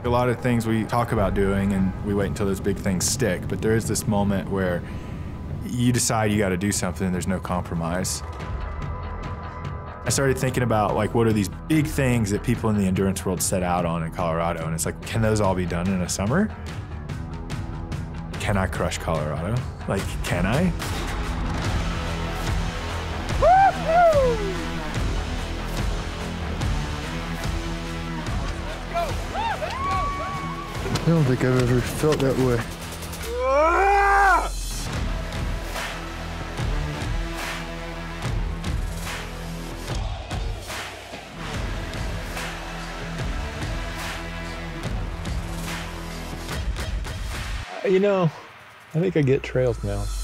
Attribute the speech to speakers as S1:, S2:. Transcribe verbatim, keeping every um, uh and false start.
S1: A lot of things we talk about doing and we wait until those big things stick, but there is this moment where you decide you got to do something and there's no compromise. I started thinking about like, what are these big things that people in the endurance world set out on in Colorado? And it's like, can those all be done in a summer? Can I crush Colorado? Like, can I?
S2: Woo-hoo!
S3: I don't think I've ever felt that way.
S4: You know, I think I get trails now.